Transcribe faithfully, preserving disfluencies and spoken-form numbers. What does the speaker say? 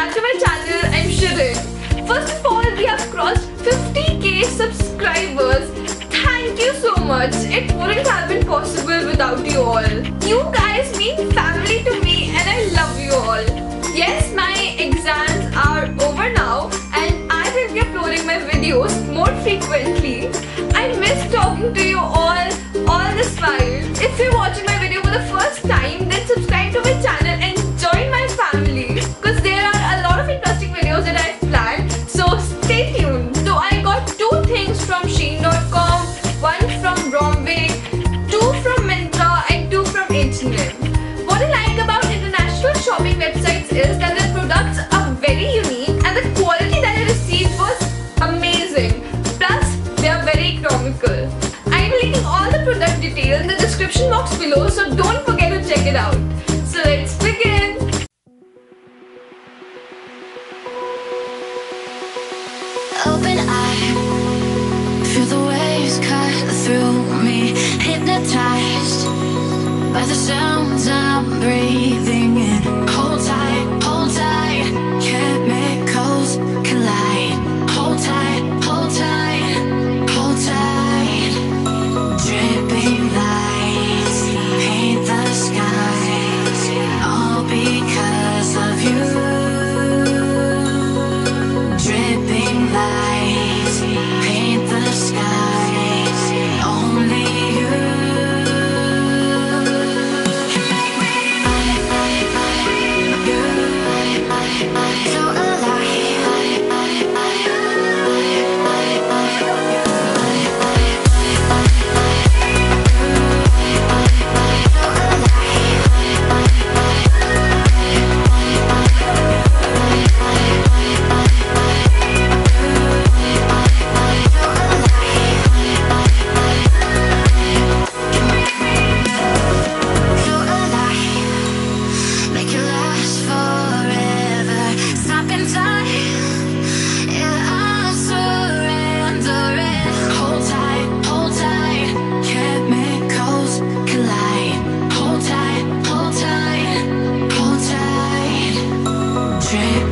back to my channel. I'm Shirin. First of all, we have crossed fifty K subscribers. Thank you so much. It wouldn't have been possible without you all. You guys mean family to me and I love you all. Yes, my exams are over now and I will be uploading my videos more frequently. I miss talking to you all all this while. If you're watching my video for the first time, then subscribe to my channel and join my family because there are a lot of interesting videos that I've planned. So stay tuned. So I got two things from Shein dot com, one from Bromway, two from Myntra and two from H and M. What I like about international shopping websites is that their products are very unique and the quality that I received was amazing. Plus, they are very economical. I will link all the product details in the description box below, so don't forget to check it out. So let's begin. Open eye, feel the waves cut through me, hypnotized by the sounds I'm breathing in. Hold tight, hold tight, chemicals collide. Hold tight, hold tight, hold tight. Dripping lights paint the skies, all because of you. Dripping lights paint the skies, only you can make me you feel alive. Trip